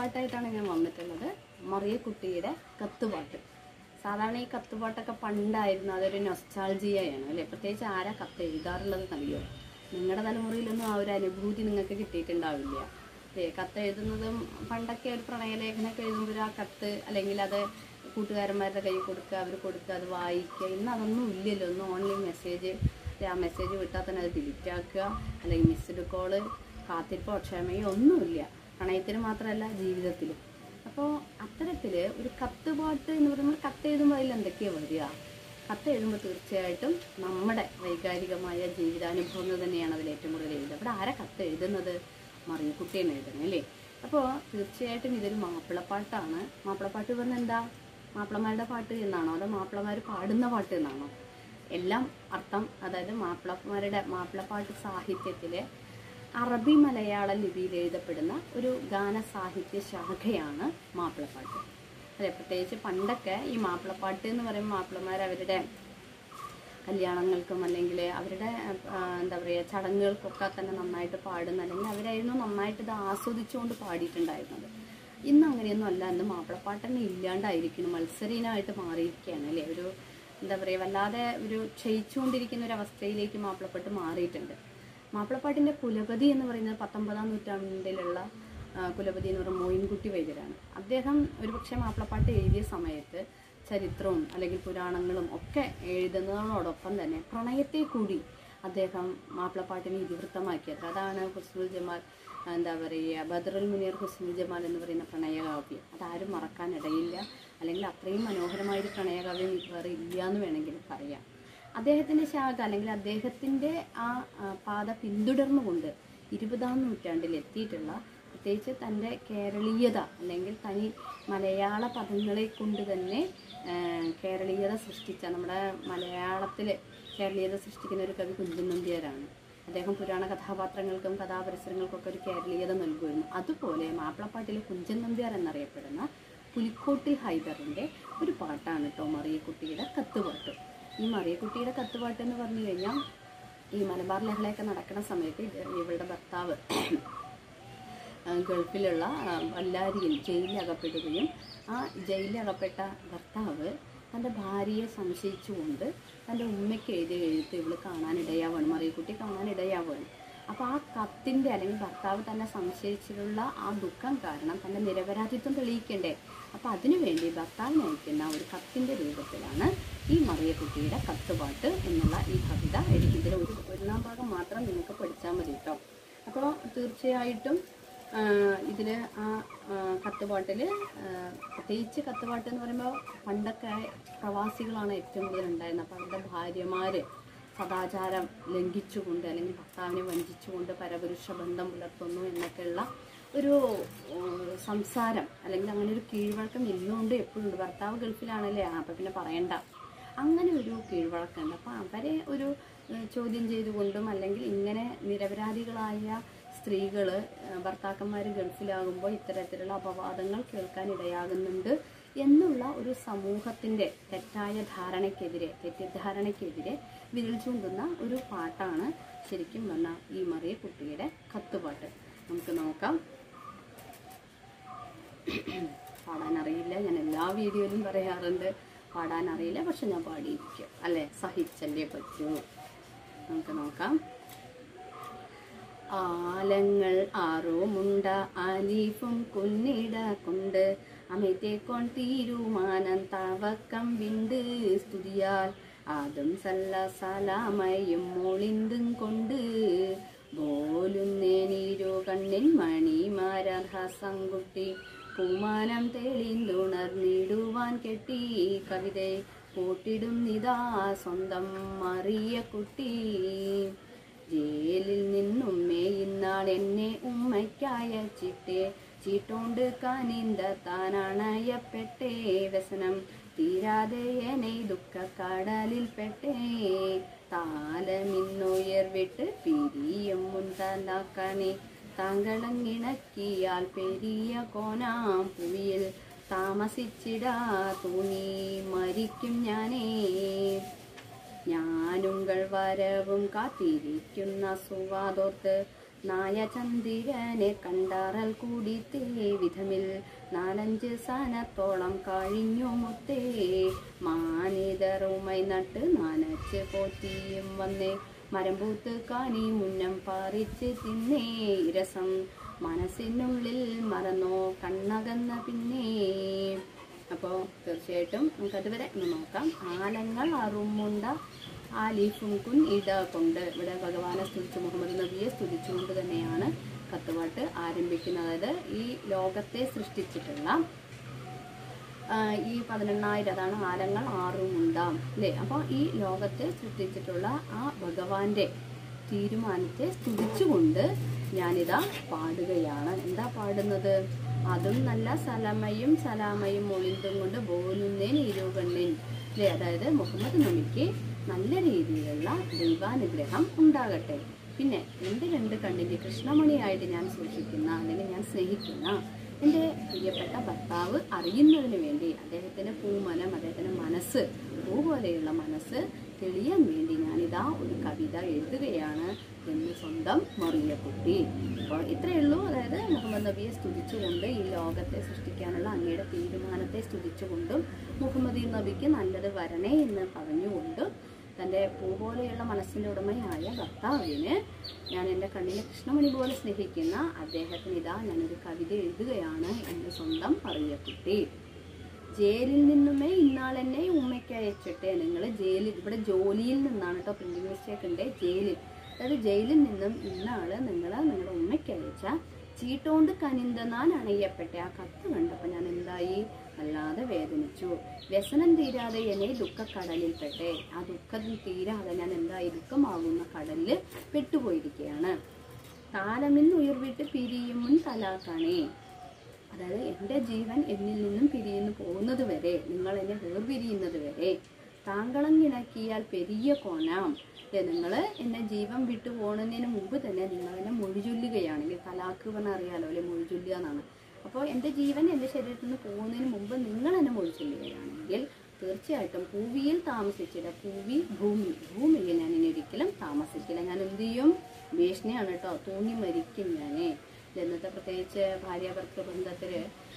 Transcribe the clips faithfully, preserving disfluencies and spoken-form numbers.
പാട്ടായിട്ടാണ് ഞാൻ വന്നിട്ടുള്ളത്. മറിയക്കുട്ടിയുടെ കത്തുപാട്ട്. സാധാരണ ഈ കത്തുപാട്ടൊക്കെ പണ്ടായിരുന്നു, അതൊരു നൊസ്റ്റാൾജിയയാണ് അല്ലേ. പ്രത്യേകിച്ച് ആരാ കത്ത് എഴുതാറുള്ളത് അറിയോ? നിങ്ങളുടെ തലമുറയിലൊന്നും ആ ഒരു അനുഭൂതി നിങ്ങൾക്ക് കിട്ടിയിട്ടുണ്ടാവില്ല അല്ലേ. കത്ത് എഴുതുന്നതും പണ്ടൊക്കെ ഒരു പ്രണയലേഖനമൊക്കെ എഴുതുമ്പോൾ ആ കത്ത് അല്ലെങ്കിൽ അത് കൂട്ടുകാരന്മാരുടെ കയ്യിൽ കൊടുക്കുക, അവർ കൊടുക്കുക, അത് വായിക്കുക. ഇന്ന് അതൊന്നും ഇല്ലല്ലോ. ഒന്ന് ഓൺലൈൻ മെസ്സേജ്, ആ മെസ്സേജ് വിട്ടാൽ തന്നെ അത് ഡിലീറ്റ് ആക്കുക, അല്ലെങ്കിൽ മിസ്ഡ് കോള്, കാത്തിരിപ്പോ ക്ഷമയോ ഒന്നുമില്ല. പ്രണയത്തിന് മാത്രമല്ല, ജീവിതത്തിലും. അപ്പോൾ അത്തരത്തിൽ ഒരു കത്തുപാട്ട് എന്ന് പറയുമ്പോൾ കത്ത് എഴുതുമ്പോൾ അതിൽ എന്തൊക്കെയാണ് വരിക? കത്ത് എഴുതുമ്പോൾ തീർച്ചയായിട്ടും നമ്മുടെ വൈകാരികമായ ജീവിതാനുഭവങ്ങൾ തന്നെയാണ് അതിൽ ഏറ്റവും കൂടുതൽ എഴുതുക. അവിടെ ആരാ കത്ത് എഴുതുന്നത്? മറിയക്കുട്ടിയാണ് എഴുതുന്നത് അല്ലേ. അപ്പോൾ തീർച്ചയായിട്ടും ഇതൊരു മാപ്പിളപ്പാട്ടാണ്. മാപ്പിളപ്പാട്ട് പറഞ്ഞാൽ എന്താ? മാപ്പിളമാരുടെ പാട്ട് എന്നാണോ, അതോ മാപ്പിളമാർ പാടുന്ന പാട്ട് എന്നാണോ? എല്ലാം അർത്ഥം. അതായത് മാപ്പിളമാരുടെ മാപ്പിളപ്പാട്ട് സാഹിത്യത്തിലെ അറബി മലയാള ലിപിയിൽ എഴുതപ്പെടുന്ന ഒരു ഗാന സാഹിത്യ ശാഖയാണ് മാപ്പിളപ്പാട്ട് അല്ലെ. പ്രത്യേകിച്ച് പണ്ടൊക്കെ ഈ മാപ്പിളപ്പാട്ട് എന്ന് പറയുമ്പോൾ മാപ്പിളമാർ അവരുടെ കല്യാണങ്ങൾക്കും അല്ലെങ്കിൽ അവരുടെ എന്താ പറയുക ചടങ്ങുകൾക്കൊക്കെ തന്നെ നന്നായിട്ട് പാടുന്ന, അല്ലെങ്കിൽ അവരായിരുന്നു നന്നായിട്ട് ഇത് ആസ്വദിച്ചുകൊണ്ട് പാടിയിട്ടുണ്ടായിരുന്നത്. ഇന്ന് അങ്ങനെയൊന്നും അല്ല. ഇന്ന് മാപ്പിളപ്പാട്ട് തന്നെ ഇല്ലാണ്ടായിരിക്കുന്നു, മത്സരീനായിട്ട് മാറിയിരിക്കുകയാണ് അല്ലേ. ഒരു എന്താ പറയുക, വല്ലാതെ ഒരു ക്ഷയിച്ചുകൊണ്ടിരിക്കുന്ന ഒരു അവസ്ഥയിലേക്ക് മാപ്പിളപ്പാട്ട് മാറിയിട്ടുണ്ട്. മാപ്പിളപ്പാട്ടിൻ്റെ കുലപതി എന്ന് പറയുന്നത് പത്തൊമ്പതാം നൂറ്റാണ്ടിലുള്ള കുലപതി എന്ന് പറയുന്ന മോയിൻകുട്ടി വൈദ്യരാണ്. അദ്ദേഹം ഒരുപക്ഷെ മാപ്പിളപ്പാട്ട് എഴുതിയ സമയത്ത് ചരിത്രവും അല്ലെങ്കിൽ പുരാണങ്ങളും ഒക്കെ എഴുതുന്നതോടൊപ്പം തന്നെ പ്രണയത്തെ കൂടി അദ്ദേഹം മാപ്പിളപ്പാട്ടിനെ ഇതിവൃത്തമാക്കിയത്. അതാണ് ഹുസ്നുൽ ജമാൽ, എന്താ പറയുക, ബദറുൽ മുനീർ ഹുസ്നുൽ ജമാൽ എന്ന് പറയുന്ന പ്രണയകാവ്യം. അതാരും മറക്കാനിടയില്ല, അല്ലെങ്കിൽ അത്രയും മനോഹരമായൊരു പ്രണയകാവ്യം വേറെ ഇല്ല എന്ന് വേണമെങ്കിൽ പറയാം. അദ്ദേഹത്തിൻ്റെ ശാഖ അല്ലെങ്കിൽ അദ്ദേഹത്തിൻ്റെ ആ പാത പിന്തുടർന്നുകൊണ്ട് ഇരുപതാം നൂറ്റാണ്ടിൽ എത്തിയിട്ടുള്ള, പ്രത്യേകിച്ച് തൻ്റെ കേരളീയത അല്ലെങ്കിൽ തനി മലയാള പദങ്ങളെ കൊണ്ട് തന്നെ കേരളീയത സൃഷ്ടിച്ച, നമ്മുടെ മലയാളത്തിൽ കേരളീയത സൃഷ്ടിക്കുന്ന ഒരു കവി കുഞ്ചൻ നമ്പ്യാരാണ്. അദ്ദേഹം പുരാണ കഥാപാത്രങ്ങൾക്കും കഥാപരിസരങ്ങൾക്കൊക്കെ ഒരു കേരളീയത നൽകുമായിരുന്നു. അതുപോലെ മാപ്പിളപ്പാട്ടിലെ കുഞ്ചൻ നമ്പ്യാർ എന്നറിയപ്പെടുന്ന പുലിക്കോട്ടിൽ ഹൈദറിൻ്റെ ഒരു പാട്ടാണ് കേട്ടോ മറിയക്കുട്ടിയുടെ കത്തുപാട്ട്. ഈ മറിയക്കുട്ടിയുടെ കത്തുപാട്ട് എന്ന് പറഞ്ഞു കഴിഞ്ഞാൽ, ഈ മലബാർ ലഹളയൊക്കെ നടക്കുന്ന സമയത്ത് ഇവളുടെ ഭർത്താവ് ഗൾഫിലുള്ള ബല്ലാരിയിൽ ജയിലിൽ അകപ്പെടുകയും ആ ജയിലിൽ അകപ്പെട്ട ഭർത്താവ് തൻ്റെ ഭാര്യയെ സംശയിച്ചുകൊണ്ട് തൻ്റെ ഉമ്മയ്ക്ക് എഴുതിയ എഴുത്ത് ഇവൾ കാണാനിടയാവുകയാണ്, മറിയക്കുട്ടി കാണാനിടയാവുകയാണ്. അപ്പോൾ ആ കത്തിൻ്റെ അല്ലെങ്കിൽ ഭർത്താവ് തന്നെ സംശയിച്ചിട്ടുള്ള ആ ദുഃഖം കാരണം തൻ്റെ നിരപരാധിത്വം തെളിയിക്കണ്ടേ. അപ്പോൾ അതിനുവേണ്ടി ഭർത്താവിന് അയക്കുന്ന ഒരു കത്തിൻ്റെ രൂപത്തിലാണ് ഈ മറിയക്കുട്ടിയുടെ കത്തുപാട്ട് എന്നുള്ള ഈ കവിത എഴുതി. ഇതിൽ ഒരു ഒന്നാം ഭാഗം മാത്രം നിങ്ങൾക്ക് പഠിച്ചാൽ മതി കേട്ടോ. അപ്പോൾ തീർച്ചയായിട്ടും ഇതിൽ ആ കത്തുപാട്ടിൽ, പ്രത്യേകിച്ച് കത്തുപാട്ട് എന്ന് പറയുമ്പോൾ പണ്ടൊക്കെ പ്രവാസികളാണ് ഏറ്റവും കൂടുതൽ ഉണ്ടായിരുന്നത്. അപ്പോൾ അവരുടെ ഭാര്യമാർ സദാചാരം ലംഘിച്ചുകൊണ്ട് അല്ലെങ്കിൽ ഭർത്താവിനെ വഞ്ചിച്ചുകൊണ്ട് പരപുരുഷ ബന്ധം പുലർത്തുന്നു എന്നൊക്കെയുള്ള ഒരു സംസാരം അല്ലെങ്കിൽ അങ്ങനെ ഒരു കീഴ്വഴക്കം ഇന്നുകൊണ്ട് എപ്പോഴും ഉണ്ട്. ഭർത്താവ് ഗൾഫിലാണല്ലേ, അപ്പം പിന്നെ പറയണ്ട, അങ്ങനെ ഒരു കീഴ്വഴക്കമുണ്ട്. അപ്പോൾ അവരെ ഒരു ചോദ്യം ചെയ്തുകൊണ്ടും അല്ലെങ്കിൽ ഇങ്ങനെ നിരപരാധികളായ സ്ത്രീകൾ ഭർത്താക്കന്മാർ ഗൾഫിലാകുമ്പോൾ ഇത്തരത്തിലുള്ള അപവാദങ്ങൾ കേൾക്കാൻ ഇടയാകുന്നുണ്ട് എന്നുള്ള ഒരു സമൂഹത്തിൻ്റെ തെറ്റായ ധാരണയ്ക്കെതിരെ തെറ്റിദ്ധാരണയ്ക്കെതിരെ വിരൽ ചൂണ്ടുന്ന ഒരു പാട്ടാണ് ശരിക്കും വന്ന ഈ മറിയക്കുട്ടിയുടെ കത്തുപാട്ട്. നമുക്ക് നോക്കാം. പാടാനറിയില്ല, ഞാൻ എല്ലാ വീഡിയോയിലും പറയാറുണ്ട് പാടാനറിയില്ല, പക്ഷെ ഞാൻ പാടിയിരിക്കും അല്ലേ, സഹിച്ചല്ലേ പറ്റൂ. നമുക്ക് നോക്കാം. ആലങ്ങൾ ആറുമുണ്ട ആലീഫും കുന്നിട കൊണ്ട് അമിതേക്കോൺ തീരുമാനം തവക്കം വിണ്ട് സ്തുതിയാൽ ആദം സല്ല സലാമയും മോളിന്തും കൊണ്ട് പോലുന്നേനീരു കണ്ണിൻ മണിമാരഹസംകുട്ടി പൂമാനം തെളിന്തുണർന്നിടുവാൻ കെട്ടി കവിതയെ കൂട്ടിടും നിതാ സ്വന്തം മറിയക്കുട്ടി. ജയിലിൽ നിന്നും മേയിന്നാൾ എന്നെ ഉമ്മയ്ക്കയച്ചിട്ടേ ചീട്ടോണ്ട് കനിന്ത താനണയപ്പെട്ടേ വ്യസനം തീരാതെ എന്നെ ദുഃഖക്കടലിൽ പെട്ടേ താലമിന്നുയർവിട്ട് പിരിയും മുൻതലാക്കണേ താങ്കളങ്ങിണക്കിയാൽ പെരിയ കോനാം പുവിയിൽ താമസിച്ചിടാ തൂണി മരിക്കും ഞാനേ. ഞാനുങ്കൾ വരവും കാത്തിരിക്കുന്ന സുവാതോർത്ത് നായ ചന്ദ്രനെ കണ്ടാറൽ കൂടിത്തേ വിധമിൽ നാലഞ്ച് സനത്തോളം കഴിഞ്ഞു മുത്തേ മാനിതറുമൈ നട്ട് നനച്ച് പോറ്റിയും വന്നേ മരമ്പൂത്ത് കാനി മുന്നം പറിച്ച് തിന്നേ രസം മനസ്സിനുള്ളിൽ മറന്നോ കണ്ണകന്ന പിന്നെ. അപ്പോൾ തീർച്ചയായിട്ടും നമുക്കതുവരെ ഒന്ന് നോക്കാം. ആലങ്ങൾ അറുമുണ്ട ആലിഫും കുൻ ഇട കൊണ്ട് ഇവിടെ ഭഗവാനെ സ്തുതിച്ചു, മുഹമ്മദ് നബിയെ സ്തുതിച്ചുകൊണ്ട് തന്നെയാണ് കത്തുപാട്ട് ആരംഭിക്കുന്നത്. അതായത് ഈ ലോകത്തെ സൃഷ്ടിച്ചിട്ടുള്ള ഈ പതിനെണ്ണായിരം, അതാണ് ആലങ്ങൾ ആറുമുണ്ടാം അല്ലേ. അപ്പോൾ ഈ ലോകത്തെ സൃഷ്ടിച്ചിട്ടുള്ള ആ ഭഗവാന്റെ തീരുമാനത്തെ സ്തുതിച്ചുകൊണ്ട് ഞാനിതാ പാടുകയാണ്. എന്താ പാടുന്നത്? അതും നല്ല സലമയും സലാമയും ഒളിന്തും കൊണ്ട് ബോലുന്നേൻ ഇരുകണ്ണിൻ അല്ലേ. അതായത് മുഹമ്മദ് നബിക്ക് നല്ല രീതിയിലുള്ള ദൈവാനുഗ്രഹം ഉണ്ടാകട്ടെ. പിന്നെ എൻ്റെ രണ്ട് കണ്ണിൻ്റെ കൃഷ്ണമണിയായിട്ട് ഞാൻ സൂക്ഷിക്കുന്ന അല്ലെങ്കിൽ ഞാൻ സ്നേഹിക്കുന്ന എൻ്റെ പ്രിയപ്പെട്ട ഭർത്താവ് അറിയുന്നതിന് വേണ്ടി അദ്ദേഹത്തിൻ്റെ പൂമനം, അദ്ദേഹത്തിൻ്റെ മനസ്സ്, പൂ പോലെയുള്ള മനസ്സ് തെളിയാൻ വേണ്ടി ഞാനിതാ ഒരു കവിത എഴുതുകയാണ് എന്ന് സ്വന്തം മറിയക്കുട്ടി. അപ്പോൾ ഇത്രയേ ഉള്ളൂ. അതായത് മുഹമ്മദ് നബിയെ സ്തുതിച്ചുകൊണ്ട്, ഈ ലോകത്തെ സൃഷ്ടിക്കാനുള്ള അങ്ങയുടെ തീരുമാനത്തെ സ്തുതിച്ചുകൊണ്ടും മുഹമ്മദ് നബിക്ക് നല്ലത് വരണേ എന്ന് പറഞ്ഞുകൊണ്ടും തൻ്റെ പൂ പോലെയുള്ള മനസ്സിൻ്റെ ഉടമയായ ഭർത്താവിന് ഞാൻ എൻ്റെ കണ്ണിലെ കൃഷ്ണമണി പോലെ സ്നേഹിക്കുന്ന അദ്ദേഹത്തിന് ഇതാ ഞാനൊരു കവിത എഴുതുകയാണ് എന്ന് സ്വന്തം മറിയക്കുട്ടി. ജയിലിൽ നിന്നുമേ ഇന്നാളെന്നെ ഉമ്മയ്ക്ക് അയച്ചിട്ടെ. നിങ്ങൾ ജയിലിൽ, ഇവിടെ ജോലിയിൽ നിന്നാണ് കേട്ടോ, പ്രിന്റിംഗ് മിസ്റ്റേക്ക് ഉണ്ട്, ജയിലിൽ. അതായത് ജയിലിൽ നിന്നും ഇന്നാള് നിങ്ങൾ നിങ്ങളുടെ ഉമ്മയ്ക്ക് അയച്ച ചീട്ടോണ്ട് കനിന്തനാൻ അണയ്യപ്പെട്ട ആ കത്ത് കണ്ടപ്പോൾ ഞാൻ എന്തായി, വല്ലാതെ വേദനിച്ചു. വ്യസനം തീരാതെ എന്നെ ദുഃഖക്കടലിൽപ്പെട്ടെ. ആ ദുഃഖം തീരാതെ ഞാൻ എന്തായി, ദുഃഖമാകുന്ന കടലിൽ പെട്ടുപോയിരിക്കുകയാണ്. താലമിന്ന് ഉയർവിട്ട് പിരിയും മുൻ തലാക്കണേ. അതായത് എൻ്റെ ജീവൻ എന്നിൽ നിന്നും പിരിയുന്നു പോകുന്നത് വരെ, നിങ്ങൾ എന്നെ വേർപിരിയുന്നത് വരെ താങ്കളങ്ങിണക്കിയാൽ പെരിയ കോനാം. നിങ്ങൾ എന്നെ ജീവൻ വിട്ടു പോകുന്നതിന് മുമ്പ് തന്നെ നിങ്ങൾ എന്നെ മൊഴിചൊല്ലുകയാണെങ്കിൽ, തലാക്ക് പറഞ്ഞാൽ അറിയാലോ അല്ലെ, മൊഴിചൊല്ലുക എന്നാണ്. അപ്പോൾ എൻ്റെ ജീവൻ എൻ്റെ ശരീരത്തിൽ നിന്ന് പോകുന്നതിന് മുമ്പ് നിങ്ങൾ എന്നെ മൊഴിചൊല്ലുകയാണെങ്കിൽ തീർച്ചയായിട്ടും ഭൂമിയിൽ താമസിച്ചില്ല. ഭൂമി ഭൂമി ഭൂമിയിൽ ഞാൻ ഇനി ഒരിക്കലും താമസിക്കില്ല. ഞാൻ എന്ത് ചെയ്യും? ഭീഷണിയാണ് കേട്ടോ, തൂങ്ങി മരിക്കും ഞാൻ. ഇന്നത്തെ പ്രത്യേകിച്ച് ഭാര്യാഭർത്തൃ ബന്ധത്തിൽ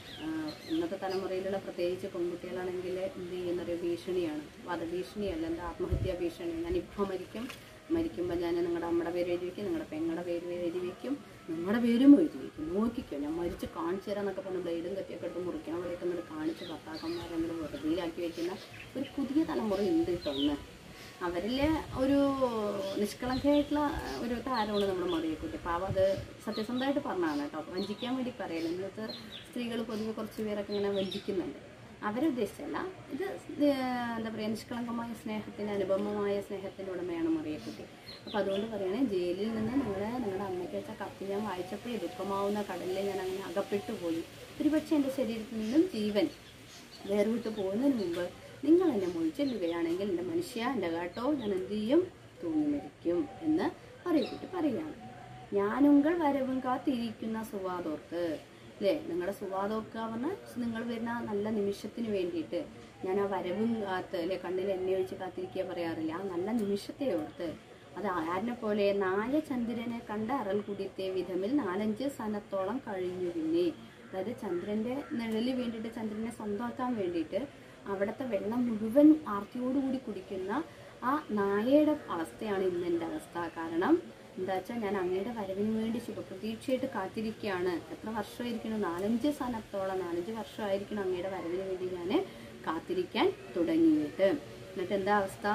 ഇന്നത്തെ തലമുറയിലുള്ള പ്രത്യേകിച്ച് പെൺകുട്ടികളാണെങ്കിൽ എന്ത് ചെയ്യുന്നൊരു ഭീഷണിയാണ്. വധഭീഷണിയല്ല, എന്താ ആത്മഹത്യാ ഭീഷണി. ഞാനിപ്പോൾ മരിക്കും, മരിക്കുമ്പോൾ ഞാൻ നിങ്ങളുടെ അമ്മയുടെ പേര് എഴുതി വയ്ക്കും, നിങ്ങളുടെ പെങ്ങളുടെ പേര് എഴുതി വയ്ക്കും, നിങ്ങളുടെ പേരും എഴുതി വയ്ക്കും, നോക്കിക്കോ ഞാൻ മരിച്ച് കാണിച്ചു തരാം എന്നൊക്കെ പറഞ്ഞ് ബ്ലേഡും കത്തിയൊക്കെ എടുത്ത് മുറിക്കണ പോലെയൊക്കെ എന്നിട്ട് കാണിച്ച് ഭർത്താക്കന്മാരെങ്കിലും വെറുതെയിലാക്കി വയ്ക്കുന്ന ഒരു പുതിയ തലമുറ ഉണ്ട് കേട്ടോ. ഒന്ന് അവരിൽ ഒരു നിഷ്കളങ്കമായിട്ടുള്ള ഒരു താരമാണ് നമ്മുടെ മറിയക്കുട്ടി. പാവം അത് സത്യസന്ധമായിട്ട് പറഞ്ഞതാണ് കേട്ടോ, വഞ്ചിക്കാൻ വേണ്ടി പറയല. ഇന്നത്തെ സ്ത്രീകൾ പൊതുവെ കുറച്ച് പേരൊക്കെ ഇങ്ങനെ വഞ്ചിക്കുന്നുണ്ട്. അവരെ ഉദ്ദേശിച്ചല്ല, ഇത് എന്താ പറയുക, നിഷ്കളങ്കമായ സ്നേഹത്തിന്, അനുപമമായ സ്നേഹത്തിൻ്റെ ഉടമയാണ് മറിയക്കുട്ടി. അപ്പോൾ അതുകൊണ്ട് പറയണേ, ജയിലിൽ നിന്ന് നിങ്ങളെ നിങ്ങളുടെ അമ്മയ്ക്ക് വെച്ച കത്ത് ഞാൻ വായിച്ചപ്പോഴേ ദുഃഖമാവുന്ന കടലിൽ ഞാൻ അങ്ങനെ അകപ്പെട്ടു പോയി. ഒരുപക്ഷെ എൻ്റെ ശരീരത്തിൽ നിന്നും ജീവൻ വേർവിട്ട് പോകുന്നതിന് മുമ്പ് നിങ്ങൾ എന്നെ മൊഴിച്ചെല്ലുകയാണെങ്കിൽ എൻ്റെ മനുഷ്യ, എൻ്റെ കേട്ടോ, ഞാൻ എന്ത് ചെയ്യും? തൂങ്ങി മരിക്കും എന്ന് മറിയക്കുട്ടി പറയുകയാണ്. ഞാനുങ്കൾ വരവും കാത്തിരിക്കുന്ന സുവാദോർത്ത് അല്ലേ. നിങ്ങളുടെ സുവാദോർക്കുക പറഞ്ഞാൽ നിങ്ങൾ വരുന്ന നല്ല നിമിഷത്തിന് വേണ്ടിയിട്ട് ഞാൻ ആ വരവും കാത്ത് അല്ലെ, കണ്ണിൽ എണ്ണ ഒഴിച്ച് കാത്തിരിക്കുക പറയാറില്ല, ആ നല്ല നിമിഷത്തെ ഓർത്ത്. അത് ആരിനെ പോലെ നായ ചന്ദ്രനെ കണ്ട അറൽ കുടിത്തെ വിധമിൽ നാലഞ്ച് സനത്തോളം കഴിഞ്ഞു. പിന്നെ അതായത് ചന്ദ്രൻ്റെ നിഴലിൽ വേണ്ടിയിട്ട്, ചന്ദ്രനെ സ്വന്തമാക്കാൻ വേണ്ടിയിട്ട് അവിടുത്തെ വെള്ളം മുഴുവൻ ആർത്തിയോടുകൂടി കുടിക്കുന്ന ആ നായയുടെ അവസ്ഥയാണ് ഇന്ന് എൻ്റെ അവസ്ഥ. കാരണം എന്താ വെച്ചാൽ ഞാൻ അങ്ങയുടെ വരവിന് വേണ്ടി ശുഭപ്രതീക്ഷയായിട്ട് കാത്തിരിക്കുകയാണ്. എത്ര വർഷമായിരിക്കണം? നാലഞ്ച് സനത്തോളം, നാലഞ്ച് വർഷമായിരിക്കണം അങ്ങയുടെ വരവിന് വേണ്ടി ഞാൻ കാത്തിരിക്കാൻ തുടങ്ങിയിട്ട്. എന്നിട്ട് എന്താ അവസ്ഥ?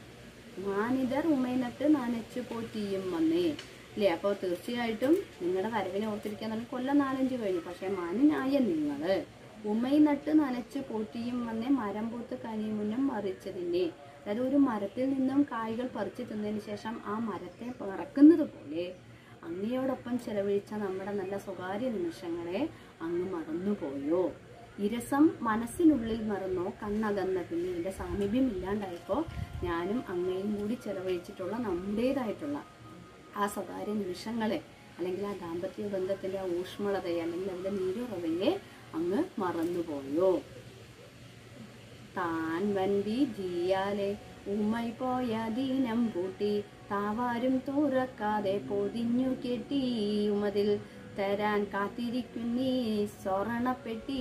മാനിതർ ഉമൈനട്ട് നനച്ചു പോറ്റിയും വന്നേ അല്ലേ. അപ്പോൾ തീർച്ചയായിട്ടും നിങ്ങളുടെ വരവിനെ ഓർത്തിരിക്കാൻ തന്നെ കൊല്ലം നാലഞ്ച് കഴിഞ്ഞു. പക്ഷേ മാനിനായ നിങ്ങൾ ഉമൈ നട്ട് നനച്ച് പോറ്റിയും വന്നേ മരം പൂത്ത് കനിമുന്നം മറിച്ചതിൻ്റെ. അതായത് ഒരു മരത്തിൽ നിന്നും കായ്കൾ പറിച്ചു തിന്നതിന് ശേഷം ആ മരത്തെ പറക്കുന്നത് പോലെ അങ്ങയോടൊപ്പം ചെലവഴിച്ച നമ്മുടെ നല്ല സ്വകാര്യ നിമിഷങ്ങളെ അങ്ങ് മറന്നുപോയോ? ഇരസം മനസ്സിനുള്ളിൽ മറന്നോ കണ്ണകന്ന. പിന്നെ എൻ്റെ സാമീപ്യം ഇല്ലാണ്ടായപ്പോൾ ഞാനും അങ്ങയും കൂടി ചെലവഴിച്ചിട്ടുള്ള നമ്മുടേതായിട്ടുള്ള ആ സ്വകാര്യ നിമിഷങ്ങളെ, അല്ലെങ്കിൽ ആ ദാമ്പത്യ ബന്ധത്തിൻ്റെ ആ ഊഷ്മളതയെ, അല്ലെങ്കിൽ അതിൻ്റെ നീരുറവയെ അങ്ങ് മറന്നുപോയോ? താൻ വണ്ടി ജിയാലെ ഉമ്മൈ പോയ ദിനം പൂട്ടി താവാരും തുറക്കാതെ പൊതിഞ്ഞു കെട്ടി ഉമതിൽ തരാൻ കാത്തിരിക്കുന്നീ സ്വർണപ്പെട്ടി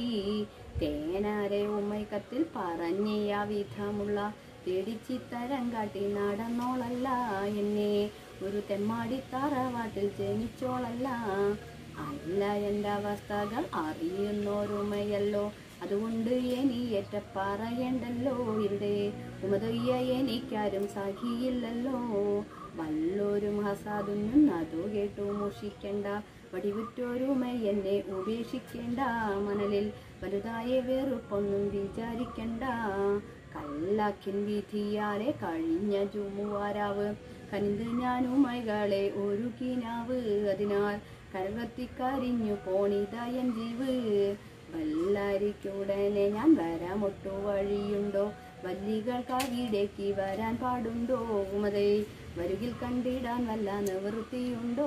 തേനാരെ ഉമ്മൈക്കത്തിൽ പറഞ്ഞ വിധമുള്ള പേടിച്ചി തരം കാട്ടി നടന്നോളല്ല എന്നെ ഒരു തെമ്മാടി തറവാട്ടിൽ ജനിച്ചോളല്ല അല്ല എൻ്റെ അവസ്ഥകൾ അറിയുന്നോരുമയല്ലോ അതുകൊണ്ട് എനിയേറ്റ പറയണ്ടല്ലോ ഇവിടെ ഉമതയ്യ എനിക്കാരും സഖിയില്ലല്ലോ വല്ലോരും ഹസാദുന്നും അതു കേട്ടു മോഷിക്കണ്ട വടിവുറ്റോരുമ എന്നെ ഉപേക്ഷിക്കേണ്ട മണലിൽ വലുതായ വെറുപ്പൊന്നും വിചാരിക്കണ്ട കല്ലാക്കിൻ വിധിയാലെ കഴിഞ്ഞ ജുമുവാരാവ് കനിന്ത് ഞാനുമൈകളെ ഒരു കിനാവ് അതിനാൽ കരകത്തിക്കരിഞ്ഞു പോണിതായൻ ജീവ് വല്ലാരിക്കുടനെ ഞാൻ വരാമൊട്ടു വഴിയുണ്ടോ വല്ലികൾക്ക് അവിടേക്ക് വരാൻ പാടുണ്ടോ ഉമതേ വരുകിൽ കണ്ടിടാൻ വല്ല നിവൃത്തിയുണ്ടോ.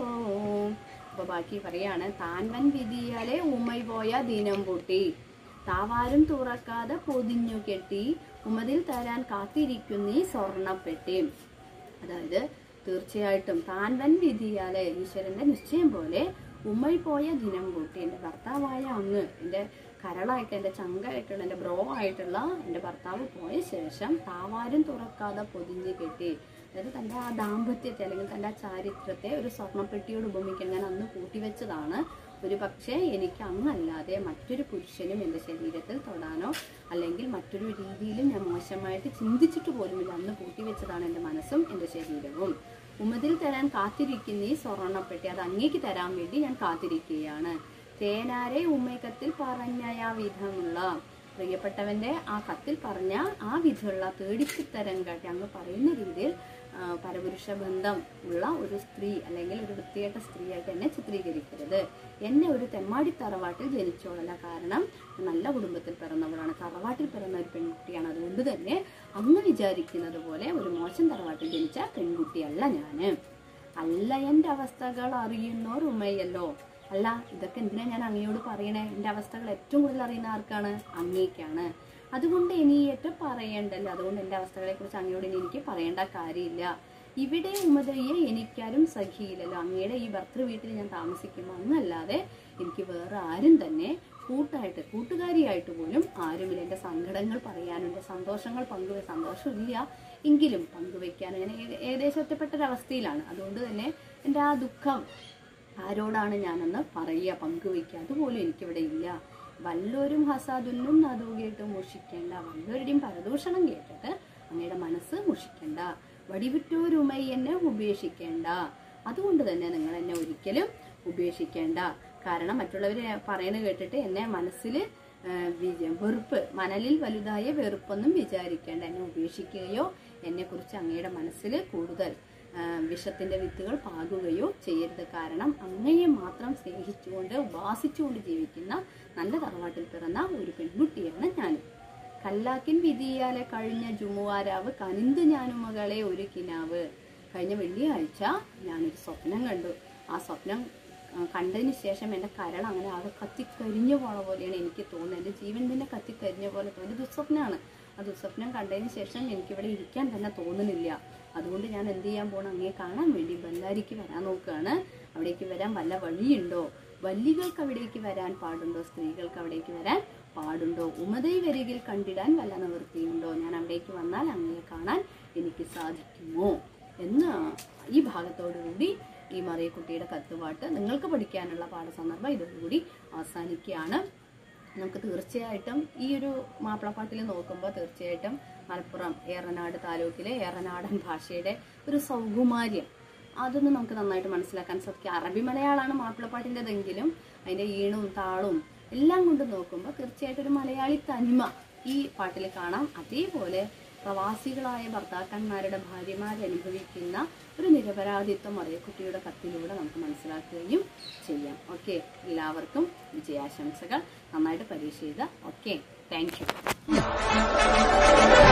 അപ്പൊ ബാക്കി പറയാണ് താൻ വൻ വിധിയാലെ ഉമ്മൈ പോയ ദിനം പൊട്ടി താവാരും തുറക്കാതെ പൊതിഞ്ഞു കെട്ടി ഉമതിൽ തരാൻ കാത്തിരിക്കുന്നീ സ്വർണപ്പെട്ടി. അതായത് തീർച്ചയായിട്ടും താൻ വൻ വിധിയാലെ ഈശ്വരന്റെ നിശ്ചയം പോലെ ഉമ്മൈ പോയ ദിനം കൂട്ടി എൻ്റെ ഭർത്താവായ അങ്ങ് എൻ്റെ കരളായിട്ട് എൻ്റെ ചങ്കായിട്ടുള്ള എൻ്റെ ബ്രോ ആയിട്ടുള്ള എൻ്റെ ഭർത്താവ് പോയ ശേഷം താവാരും തുറക്കാതെ പൊതിഞ്ഞ് കെട്ടി. അതായത് തൻ്റെ ആ ദാമ്പത്യത്തെ അല്ലെങ്കിൽ തൻ്റെ ആ ചാരിത്രത്തെ ഒരു സ്വർണ്ണപ്പെട്ടിയോട് ഉപമിക്കാൻ ഞാൻ അന്ന് കൂട്ടിവെച്ചതാണ്. ഒരു പക്ഷേ എനിക്ക് അങ്ങല്ലാതെ മറ്റൊരു പുരുഷനും എൻ്റെ ശരീരത്തിൽ തൊടാനോ അല്ലെങ്കിൽ മറ്റൊരു രീതിയിലും ഞാൻ മോശമായിട്ട് ചിന്തിച്ചിട്ട് പോലുമില്ല. അന്ന് കൂട്ടിവെച്ചതാണ് എൻ്റെ മനസ്സും എൻ്റെ ശരീരവും. ഉമതിൽ തരാൻ കാത്തിരിക്കുന്ന ഈ സ്വർണ്ണപ്പെട്ടി അത് അങ്ങേക്ക് തരാൻ വേണ്ടി ഞാൻ കാത്തിരിക്കുകയാണ്. തേനാരെ ഉമ്മക്കത്തിൽ പറഞ്ഞ ആ വിധമുള്ള പ്രിയപ്പെട്ടവന്റെ ആ കത്തിൽ പറഞ്ഞ ആ വിധമുള്ള തേടിച്ചു തരം കാട്ടി അങ്ങ് പറയുന്ന രീതിയിൽ പരപുരുഷ ബന്ധം ഉള്ള ഒരു സ്ത്രീ അല്ലെങ്കിൽ ഒരു വൃത്തികെട്ട സ്ത്രീയായിട്ട് എന്നെ ചിത്രീകരിക്കരുത്. എന്നെ ഒരു തെമ്മാടി തറവാട്ടിൽ ജനിച്ചോളല്ല. കാരണം നല്ല കുടുംബത്തിൽ പിറന്നവളാണ്, തറവാട്ടിൽ പിറന്ന ഒരു പെൺകുട്ടിയാണ്. അതുകൊണ്ട് തന്നെ അങ്ങ് വിചാരിക്കുന്നത് പോലെ ഒരു മോശം തറവാട്ടിൽ ജനിച്ച പെൺകുട്ടിയല്ല ഞാന്. അല്ല എൻ്റെ അവസ്ഥകൾ അറിയുന്നോർ ഉമ്മയല്ലോ. അല്ല ഇതൊക്കെ എന്തിനാ ഞാൻ അങ്ങയോട് പറയണേ? എൻ്റെ അവസ്ഥകൾ ഏറ്റവും കൂടുതൽ അറിയുന്ന ആർക്കാണ്? അങ്ങേക്കാണ്. അതുകൊണ്ട് ഇനി ഏറ്റവും പറയണ്ടല്ലോ. അതുകൊണ്ട് എൻ്റെ അവസ്ഥകളെ കുറിച്ച് അങ്ങയോട് ഇനി എനിക്ക് പറയേണ്ട കാര്യമില്ല. ഇവിടെ ഉമതയെ എനിക്കാരും സഖിയില്ലല്ലോ. അങ്ങയുടെ ഈ ഭർത്തൃ വീട്ടിൽ ഞാൻ താമസിക്കുമ്പോൾ അങ്ങല്ലാതെ എനിക്ക് വേറെ ആരും തന്നെ കൂട്ടായിട്ട് കൂട്ടുകാരിയായിട്ട് പോലും ആരുമില്ല. എൻ്റെ സങ്കടങ്ങൾ പറയാനും എൻ്റെ സന്തോഷങ്ങൾ പങ്കുവെ സന്തോഷമില്ല എങ്കിലും പങ്കുവെക്കാനും ഞാൻ ഏകദേശം ഒറ്റപ്പെട്ടൊരവസ്ഥയിലാണ്. അതുകൊണ്ട് തന്നെ എൻ്റെ ആ ദുഃഖം ആരോടാണ് ഞാനെന്ന് പറയുക, പങ്കുവെക്കുക, അതുപോലും എനിക്കിവിടെ ഇല്ല. വല്ലോരും ഹസാദുന്നും അതു കേട്ട് മുഷിക്കേണ്ട. വല്ലവരുടെയും പരദൂഷണം കേട്ടിട്ട് അങ്ങയുടെ മനസ്സ് മുഷിക്കേണ്ട. വടിവിറ്റോരുമൈ എന്നെ ഉപേക്ഷിക്കേണ്ട. അതുകൊണ്ട് തന്നെ നിങ്ങൾ എന്നെ ഒരിക്കലും ഉപേക്ഷിക്കേണ്ട. കാരണം മറ്റുള്ളവർ പറയുന്നത് കേട്ടിട്ട് എന്നെ മനസ്സിൽ വെറുപ്പ്, മനലിൽ വലുതായ വെറുപ്പൊന്നും വിചാരിക്കേണ്ട. എന്നെ ഉപേക്ഷിക്കുകയോ എന്നെക്കുറിച്ച് അങ്ങയുടെ മനസ്സിൽ കൂടുതൽ വിഷത്തിന്റെ വിത്തുകൾ പാകുകയോ ചെയ്യരുത്. കാരണം അങ്ങയെ മാത്രം സ്നേഹിച്ചുകൊണ്ട് ഉപാസിച്ചുകൊണ്ട് ജീവിക്കുന്ന നല്ല തറവാട്ടിൽ പിറന്ന ഒരു പെൺകുട്ടിയാണ് ഞാൻ. കല്ലാക്കിൻ വിധിയാലെ കഴിഞ്ഞ ജുമുവാരാവ് കനിന്ത് ഞാനും മകളെ ഒരു കിനാവ്. കഴിഞ്ഞ വെള്ളിയാഴ്ച ഞാനൊരു സ്വപ്നം കണ്ടു. ആ സ്വപ്നം കണ്ടതിന് ശേഷം എൻ്റെ കരൾ അങ്ങനെ ആകെ കത്തിക്കരിഞ്ഞ പോണ പോലെയാണ് എനിക്ക് തോന്നുന്നത്. എൻ്റെ ജീവൻ തന്നെ കത്തിക്കരിഞ്ഞ പോലെ തോന്നി. ദുസ്വപ്നമാണ്. ആ ദുസ്വപ്നം കണ്ടതിന് ശേഷം എനിക്കിവിടെ ഇരിക്കാൻ തന്നെ തോന്നുന്നില്ല. അതുകൊണ്ട് ഞാൻ എന്ത് ചെയ്യാൻ പോകണം? അങ്ങേ കാണാൻ വേണ്ടി ബല്ലാരിക്ക് വരാൻ നോക്കുകയാണ്. അവിടേക്ക് വരാൻ വല്ല വഴിയുണ്ടോ? വല്ലികൾക്ക് അവിടേക്ക് വരാൻ പാടുണ്ടോ? സ്ത്രീകൾക്ക് അവിടേക്ക് വരാൻ പാടുണ്ടോ? ഉമതൈ വരികിൽ കണ്ടിടാൻ വല്ല നിവൃത്തിയുണ്ടോ? ഞാൻ അവിടേക്ക് വന്നാൽ അങ്ങയെ കാണാൻ എനിക്ക് സാധിക്കുമോ എന്ന് ഈ ഭാഗത്തോടുകൂടി ഈ മറിയക്കുട്ടിയുടെ കത്തുപാട്ട് നിങ്ങൾക്ക് പഠിക്കാനുള്ള പാഠസന്ദർഭം ഇതോടുകൂടി അവസാനിക്കുകയാണ്. നമുക്ക് തീർച്ചയായിട്ടും ഈ ഒരു മാപ്പിളപ്പാട്ടിൽ നോക്കുമ്പോൾ തീർച്ചയായിട്ടും മലപ്പുറം ഏറനാട് താലൂക്കിലെ ഏറനാടൻ ഭാഷയുടെ ഒരു സൗകുമാര്യം അതൊന്നും നമുക്ക് നന്നായിട്ട് മനസ്സിലാക്കാൻ സാധിക്കും. അറബി മലയാളമാണ് മാപ്പിളപ്പാട്ടിൻ്റെതെങ്കിലും അതിൻ്റെ ഈണവും താളവും എല്ലാം കൊണ്ട് നോക്കുമ്പോൾ തീർച്ചയായിട്ടും ഒരു മലയാളി തനിമ ഈ പാട്ടിൽ കാണാം. അതേപോലെ പ്രവാസികളായ ഭർത്താക്കന്മാരുടെ ഭാര്യമാർ അനുഭവിക്കുന്ന ഒരു നിരപരാധിത്വം മറിയക്കുട്ടിയുടെ കത്തിലൂടെ നമുക്ക് മനസ്സിലാക്കുകയും ചെയ്യാം. ഓക്കെ, എല്ലാവർക്കും വിജയാശംസകൾ. നന്നായിട്ട് പരീക്ഷ ചെയ്ത. Okay, thank U.